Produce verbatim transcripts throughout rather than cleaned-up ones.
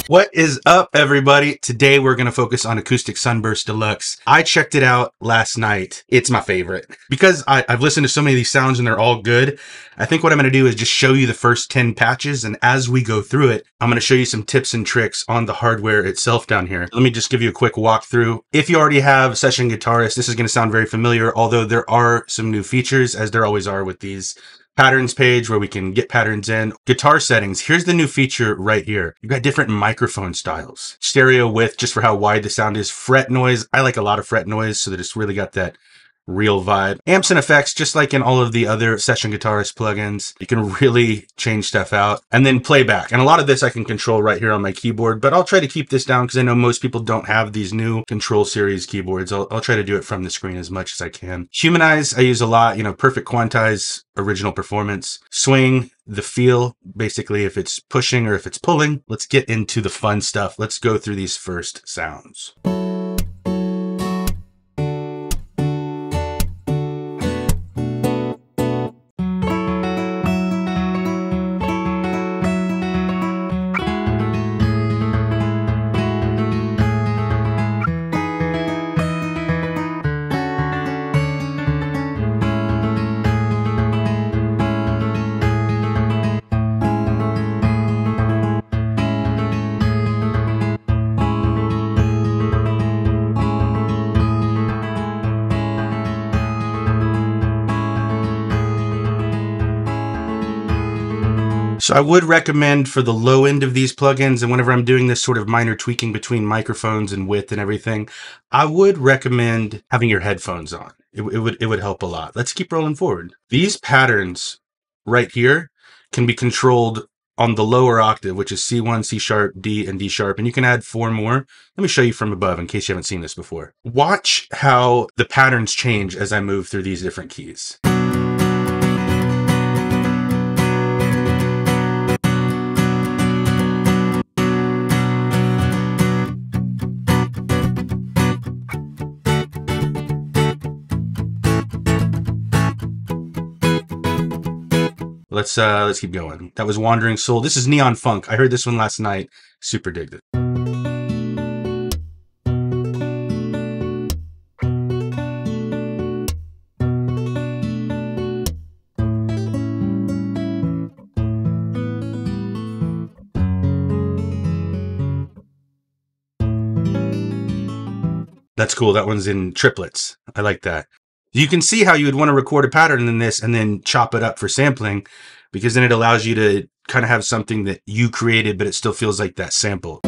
What is up, everybody? Today we're going to focus on Acoustic Sunburst Deluxe. I checked it out last night. It's my favorite. Because I, I've listened to so many of these sounds and they're all good, I think what I'm going to do is just show you the first ten patches, and as we go through it, I'm going to show you some tips and tricks on the hardware itself down here. Let me just give you a quick walkthrough. If you already have Session Guitarist, this is going to sound very familiar, although there are some new features, as there always are with these. Patterns page where we can get patterns in. Guitar settings. Here's the new feature right here. You've got different microphone styles. Stereo width, just for how wide the sound is. Fret noise. I like a lot of fret noise so that it's really got that real vibe. Amps and effects, just like in all of the other Session Guitarist plugins, you can really change stuff out. And then playback. And a lot of this I can control right here on my keyboard, but I'll try to keep this down because I know most people don't have these new Control Series keyboards. I'll, I'll try to do it from the screen as much as I can. Humanize, I use a lot, you know, perfect quantize, original performance. Swing, the feel, basically if it's pushing or if it's pulling. Let's get into the fun stuff. Let's go through these first sounds. So I would recommend for the low end of these plugins, and whenever I'm doing this sort of minor tweaking between microphones and width and everything, I would recommend having your headphones on. It, it would it would help a lot. Let's keep rolling forward. These patterns right here can be controlled on the lower octave, which is C one, C sharp, D, and D sharp, and you can add four more. Let me show you from above in case you haven't seen this before. Watch how the patterns change as I move through these different keys. Let's uh let's keep going. That was Wandering Soul. This is Neon Funk. I heard this one last night. Super digged it. That's cool. That one's in triplets. I like that. You can see how you would want to record a pattern in this and then chop it up for sampling, because then it allows you to kind of have something that you created, but it still feels like that sample.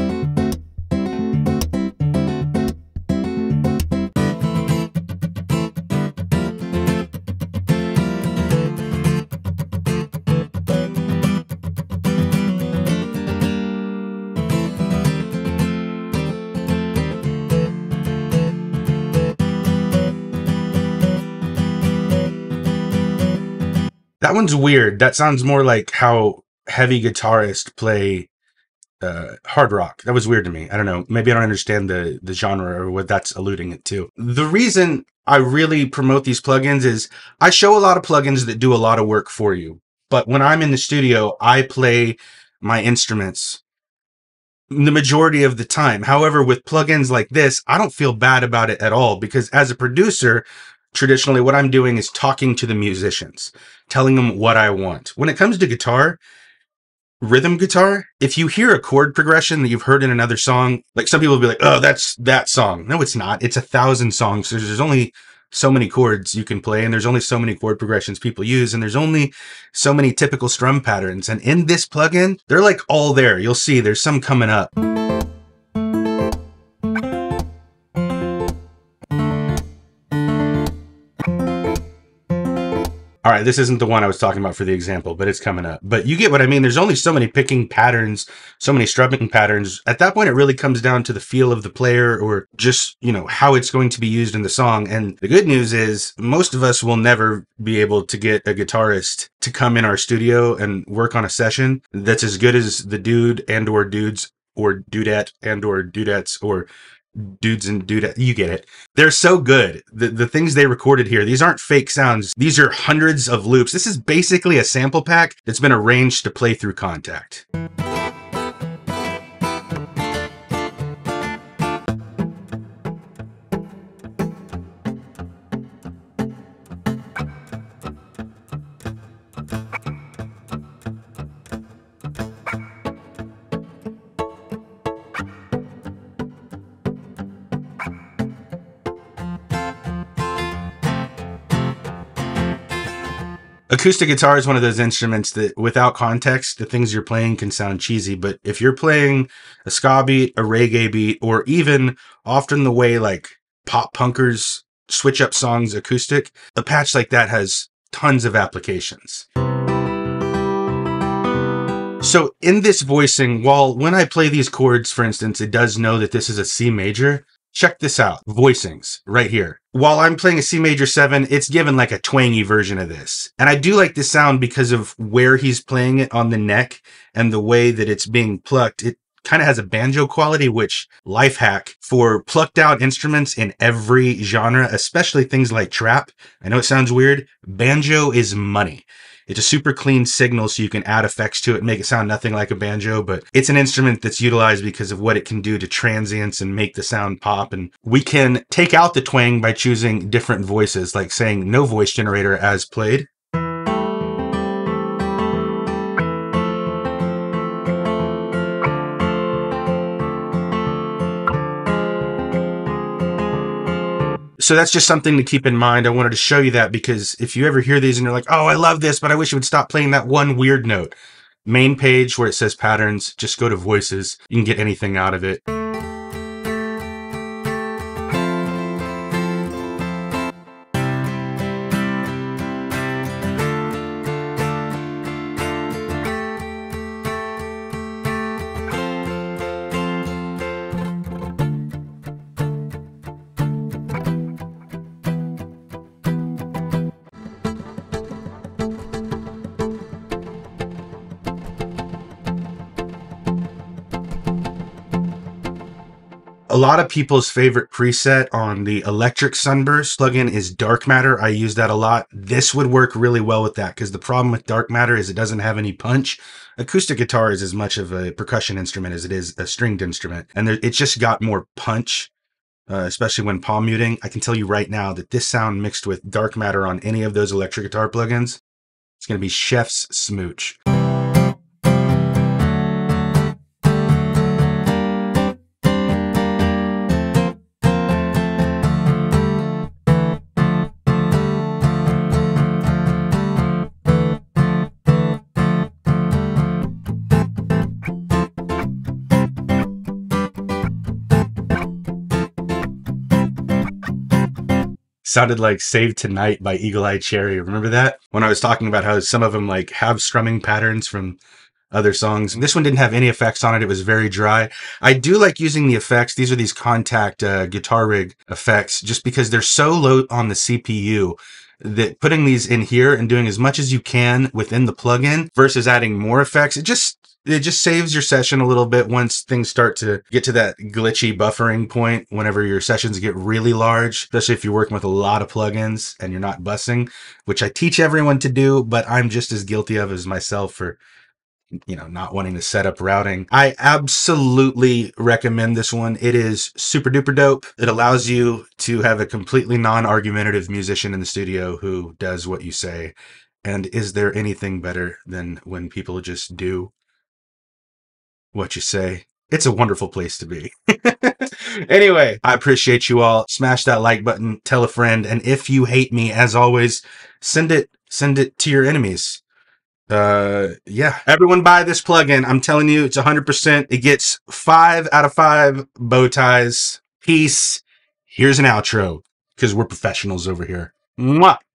That one's weird. That sounds more like how heavy guitarists play uh, hard rock. That was weird to me. I don't know. Maybe I don't understand the, the genre or what that's alluding it to. The reason I really promote these plugins is I show a lot of plugins that do a lot of work for you. But when I'm in the studio, I play my instruments the majority of the time. However, with plugins like this, I don't feel bad about it at all, because as a producer, traditionally, what I'm doing is talking to the musicians, telling them what I want. When it comes to guitar, rhythm guitar, if you hear a chord progression that you've heard in another song, like some people will be like, oh, that's that song. No, it's not. It's a thousand songs. There's, there's only so many chords you can play, and there's only so many chord progressions people use, and there's only so many typical strum patterns. And in this plugin, they're like all there. You'll see there's some coming up. All right, this isn't the one I was talking about for the example, but it's coming up. But you get what I mean. There's only so many picking patterns, so many strumming patterns. At that point, it really comes down to the feel of the player, or just, you know, how it's going to be used in the song. And the good news is most of us will never be able to get a guitarist to come in our studio and work on a session that's as good as the dude and or dudes or dudette and or dudettes or dudes and dudette. You get it. They're so good. The, the things they recorded here, these aren't fake sounds. These are hundreds of loops. This is basically a sample pack that's been arranged to play through Kontakt. Acoustic guitar is one of those instruments that without context, the things you're playing can sound cheesy. But if you're playing a ska beat, a reggae beat, or even often the way like pop punkers switch up songs acoustic, a patch like that has tons of applications. So in this voicing, while when I play these chords, for instance, it does know that this is a C major, check this out. Voicings right here. While I'm playing a C major seven, it's given like a twangy version of this. And I do like this sound because of where he's playing it on the neck and the way that it's being plucked. It kind of has a banjo quality, which life hack for plucked out instruments in every genre, especially things like trap. I know it sounds weird. Banjo is money. It's a super clean signal, so you can add effects to it and make it sound nothing like a banjo, but it's an instrument that's utilized because of what it can do to transients and make the sound pop. And we can take out the twang by choosing different voices, like saying no voice generator as played. So that's just something to keep in mind. I wanted to show you that because if you ever hear these and you're like, oh, I love this, but I wish it would stop playing that one weird note. Main page where it says patterns, just go to voices. You can get anything out of it. A lot of people's favorite preset on the Electric Sunburst plugin is Dark Matter. I use that a lot. This would work really well with that because the problem with Dark Matter is it doesn't have any punch. Acoustic guitar is as much of a percussion instrument as it is a stringed instrument. And there, it's just got more punch, uh, especially when palm muting. I can tell you right now that this sound mixed with Dark Matter on any of those electric guitar plugins, it's going to be chef's smooch. Sounded like Save Tonight by Eagle Eye Cherry. Remember that? When I was talking about how some of them like have strumming patterns from other songs. This one didn't have any effects on it. It was very dry. I do like using the effects. These are these Kontakt uh, guitar rig effects just because they're so low on the C P U that putting these in here and doing as much as you can within the plugin versus adding more effects, it just It just saves your session a little bit once things start to get to that glitchy buffering point whenever your sessions get really large, especially if you're working with a lot of plugins and you're not bussing, which I teach everyone to do, but I'm just as guilty of as myself for, you know, not wanting to set up routing. I absolutely recommend this one. It is super duper dope. It allows you to have a completely non-argumentative musician in the studio who does what you say. And is there anything better than when people just do what you say? It's a wonderful place to be. Anyway, I appreciate you all. Smash that like button, tell a friend, and if you hate me, as always, send it send it to your enemies. Uh, yeah. Everyone buy this plugin. I'm telling you, it's one hundred percent. It gets five out of five bow ties. Peace. Here's an outro, because we're professionals over here. Mwah!